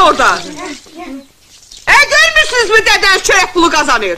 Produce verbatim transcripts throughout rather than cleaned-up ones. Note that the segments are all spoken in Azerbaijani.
orada? E, görmürsünüz mü dedeniz çörek pulu kazanır?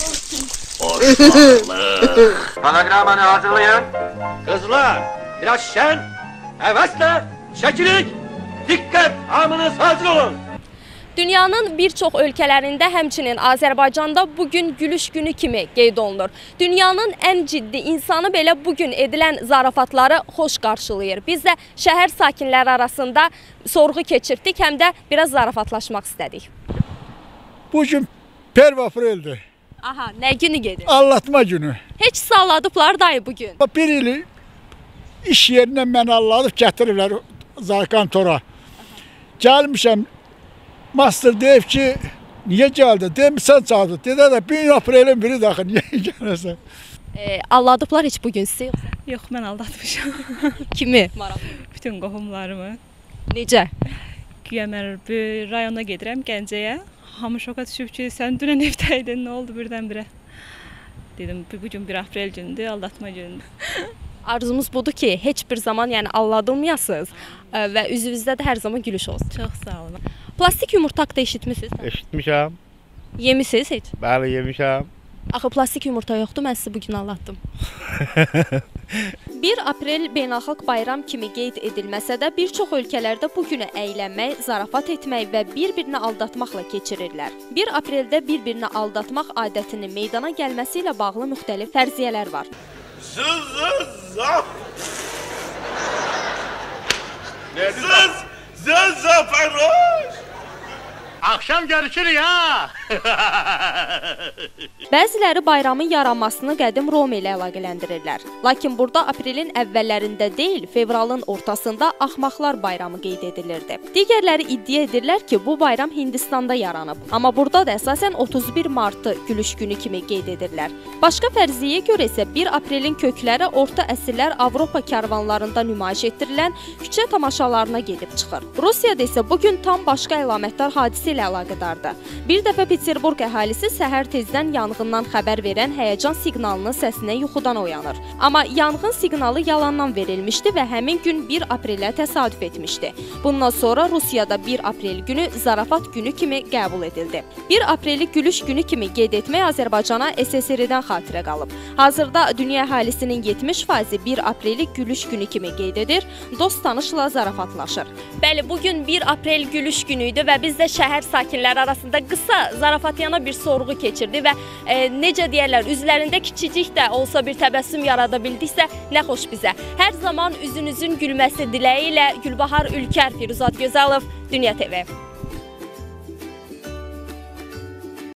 Hoşlanlık. Panogramanı hazırlayın. Kızlar, biraz şen, hevesle, çekilik, dikkat, hamınız hazır olun. Dünyanın bir çox ölkələrində, həmçinin Azərbaycanda bugün gülüş günü kimi qeyd olunur. Dünyanın ən ciddi insanı belə bugün edilən zarafatları xoş qarşılayır. Biz də şəhər sakinləri arasında sorğu keçirdik, həm də biraz zarafatlaşmaq istədik. Bugün bir apreldir. Aha, nə günü gedir? Allatma günü. Heç salladıblar dayı bugün. Bir il iş yerindən mən alladıb gətiriblər Zarkantora. Gəlmişəm. Master deyib ki, niye geldi? Deyim sen çağırdın. Dedi de bir aprelin biri daxil, niye gelirsən? E, alladıblar heç bugün sizi yoxsa? Yox, mən aldatmışam. Kimi? Bütün qohumlarımı. Necə? Güya mən bir rayona gedirəm, Gəncəyə. Hamı şoka düşüb ki, sən dünən evdəydin, nə oldu birdən-birə? Dedim, bugün bir aprel gündür, aldatma gündür. Arzumuz budur ki, heç bir zaman yəni alladılmayasınız və üzünüzdə də hər zaman gülüş olsun. Çox sağ olun. Plastik yumurta haqqında eşitmisiniz? Eşitmişəm. Yemisiniz heç? Bəli, yemişəm. Axı plastik yumurta yoxdur, mən sizi bugün aldatdım. bir aprel beynəlxalq bayram kimi qeyd edilməsə də, bir çox ölkələrdə bu günü əylənmək, zarafat etmək və bir-birini aldatmaqla keçirirlər. bir apreldə bir-birini aldatmaq adətinin meydana gəlməsi ilə bağlı müxtəlif fərziyyələr var. Zız zız zap. Zız zız zaferoş. Akşam görüşürük ha. Bəziləri bayramın yaranmasını qədim Roma ilə əlaqələndirirlər. Lakin burada aprelin əvvəllərində deyil, fevralın ortasında Axmaqlar bayramı qeyd edilirdi. Digərləri iddia edirlər ki, bu bayram Hindistanda yaranıb. Amma burada da əsasən otuz bir martı gülüş günü kimi qeyd edirlər. Başqa fərziyyəyə görə isə bir aprelin kökləri orta əsrlər Avropa karvanlarında nümayiş etdirilən küçə tamaşalarına gedib çıxır. Rusiyada isə bu gün tam başqa əlamətdar hadisə ilə əlaqədardır. Bir dəfə Peterburq əhalisi səhər tezdən yanğından xəbər verən həyəcan siqnalının səsinə yuxudan oyanır. Amma yanğın siqnalı yalandan verilmişdi və həmin gün bir aprelə təsadüf etmişdi. Bundan sonra Rusiyada bir aprel günü zarafat günü kimi qəbul edildi. bir apreli gülüş günü kimi qeyd etmək Azərbaycana S S R-dən xatirə qalıb. Hazırda dünya əhalisinin yetmiş faizi bir apreli gülüş günü kimi qeyd edir, dost tanışla zarafatlaşır. Bəli, bugün bir aprel gülüş günü idi və biz də şəhər sakinləri arasında qısa zarafatyana bir sorğu keçirdi və e, necə deyərlər, üzlərində kiçicik də olsa bir təbəssüm yarada bildiksə, nə xoş bizə. Hər zaman üzünüzün gülməsi diləyi ilə Gülbahar Ülkər, Firuzat Gözəlov, Dünya T V.